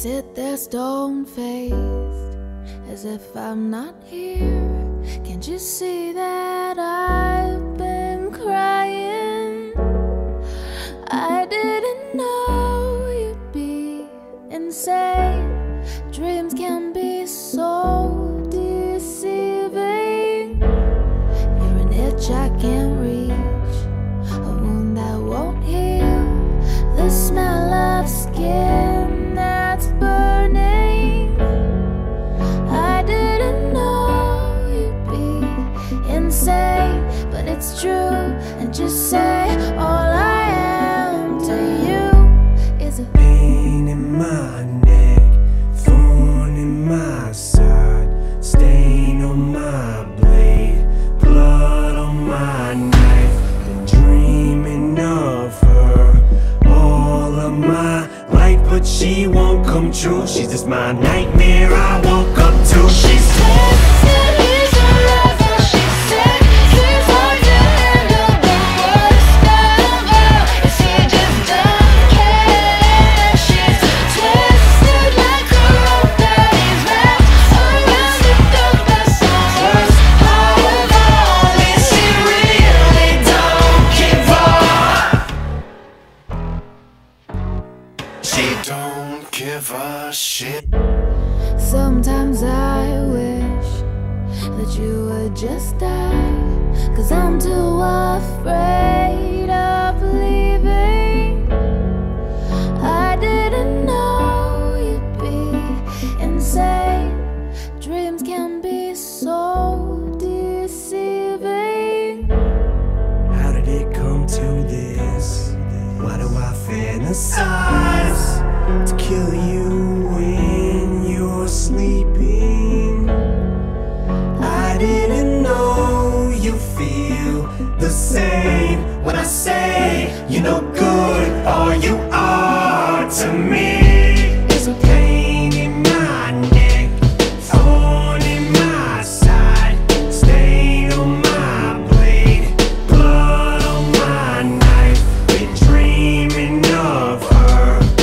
sit there stone-faced, as if I'm not here. Can't you see that I've been crying? I didn't know you'd be insane. Dreams can be so deceiving. You're an itch I can't reach, a wound that won't heal, the smell of skin that's burning. I didn't know you'd be insane, but it's true. And just say all I am to you is a pain in my neck, thorn in my side, stain on my blade, blood on my knife. Been dreaming of her all of my life, but she won't come true. She's just my nightmare I woke up to. She's twisted, he's a lover. She's sick, she's hard to handle. The worst of all is he just don't care. She's twisted like a rope that he's wrapped around the dog. That's the worst part of all is she really don't give up. She don't give a shit. Sometimes I wish that you would just die, 'cause I'm too afraid of leaving. I didn't know you'd be insane. Dreams can be so deceiving. How did it come to this? Why do I fantasize to kill you when you're sleeping? I didn't know you feel the same when I say you're no good. All you are to me is a pain in my neck, thorn in my side, stain on my blade, blood on my knife. Been dreaming of her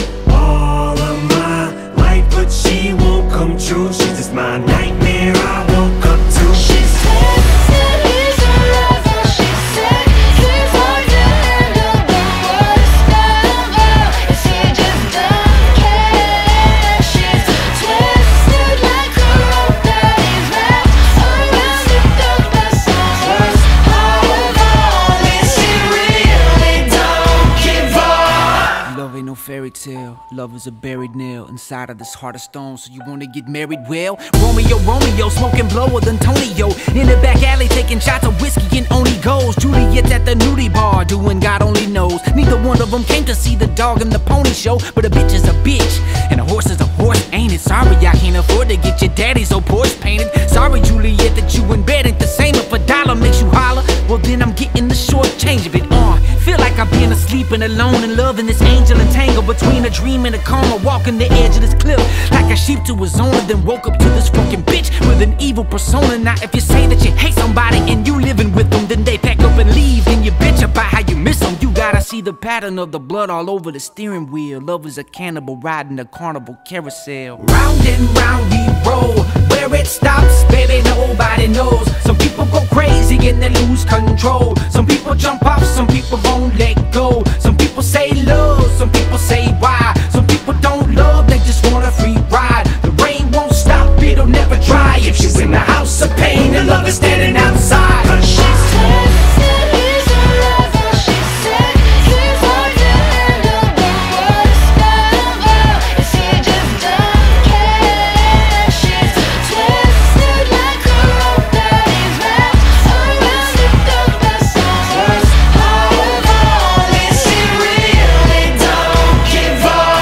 all of my life, but she won't come true. She's just my nightmare I woke up to. She's twisted, he's a lover. She's sick, she's hard to handle. The worst of all is she just don't care. She's twisted like a rope that he's wrapped around the dog. That's the worst part of all is she really don't give up. Love ain't no fairy tale, love is a buried nail inside of this heart of stone. So you wanna get married? Well, Romeo, Romeo, smoking blower than Tonyo. In the back alley taking shots of whiskey and only goes. Juliet's at the nudie bar doing God only knows. Neither one of them came to see the dog and the pony show, but a bitch is a bitch and a horse is a horse, ain't it? Sorry I can't afford to get your daddy's old Porsche painted. Sorry Juliet that you in bed ain't the same. If a dollar makes you holler, well then I'm getting the short change of it. Feel like I've been asleep and alone in love, and this angel entangled between a dream and a coma, walking the edge of this cliff like a sheep to a zone, and then woke up to this fucking bitch with an evil persona. Now if you say that you hate somebody and you living with them, then they pack up and leave, then you bitch about how you miss them. You gotta see the pattern of the blood all over the steering wheel. Love is a cannibal riding a carnival carousel. Round and round we roll, where it stops, baby, nobody knows. Some people go crazy and they lose control. Some people jump off, some people won't let go. Some people say love, some people say why. Some people don't love, they just want a free ride. The rain won't stop, it'll never dry. If she's in the house of pain, the love is standing outside. She's Twisted, he's a lover. She's sick, she's hard to handle. The worst of all is he just don't care. She's twisted like a rope that he's wrapped around the dog. That's the worst part of all is she really don't give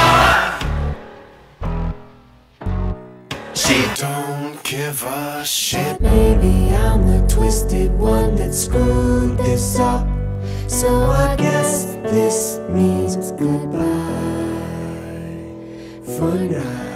up. She don't give a shit. Maybe I'm the twisted one that screwed this up, so I guess this means goodbye for now.